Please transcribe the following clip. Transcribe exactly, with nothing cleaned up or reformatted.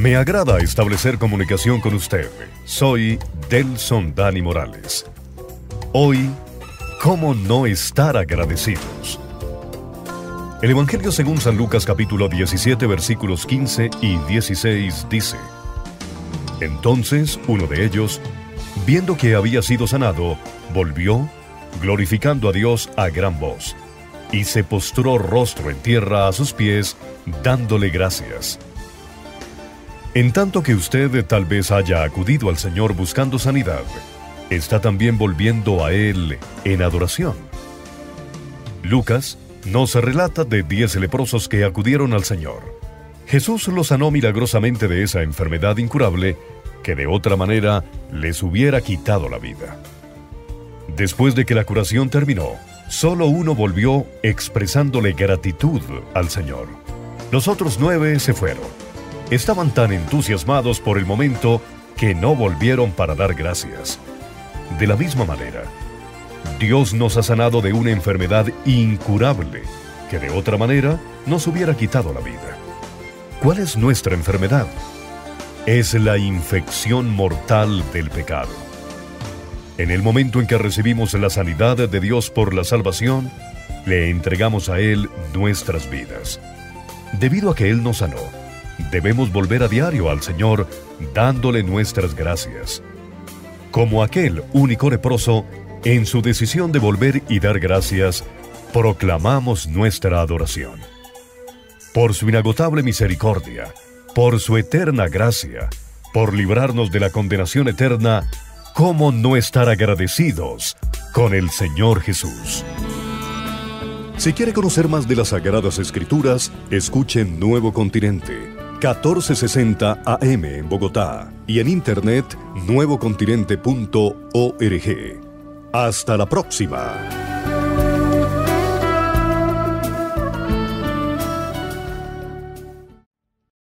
Me agrada establecer comunicación con usted. Soy Delson Dani Morales. Hoy, ¿cómo no estar agradecidos? El Evangelio según San Lucas capítulo diecisiete versículos quince y dieciséis dice: Entonces uno de ellos, viendo que había sido sanado, volvió, glorificando a Dios a gran voz, y se postró rostro en tierra a sus pies, dándole gracias. En tanto que usted tal vez haya acudido al Señor buscando sanidad, está también volviendo a Él en adoración. Lucas nos relata de diez leprosos que acudieron al Señor. Jesús los sanó milagrosamente de esa enfermedad incurable que de otra manera les hubiera quitado la vida. Después de que la curación terminó, solo uno volvió expresándole gratitud al Señor. Los otros nueve se fueron. Estaban tan entusiasmados por el momento que no volvieron para dar gracias. De la misma manera, Dios nos ha sanado de una enfermedad incurable que de otra manera nos hubiera quitado la vida. ¿Cuál es nuestra enfermedad? Es la infección mortal del pecado. En el momento en que recibimos la sanidad de Dios por la salvación, le entregamos a Él nuestras vidas. Debido a que Él nos sanó, debemos volver a diario al Señor dándole nuestras gracias. Como aquel único leproso, en su decisión de volver y dar gracias, proclamamos nuestra adoración. Por su inagotable misericordia, por su eterna gracia, por librarnos de la condenación eterna, ¿cómo no estar agradecidos con el Señor Jesús? Si quiere conocer más de las Sagradas Escrituras, escuche Nuevo Continente, catorce sesenta A M en Bogotá, y en internet nuevo continente punto org. Hasta la próxima.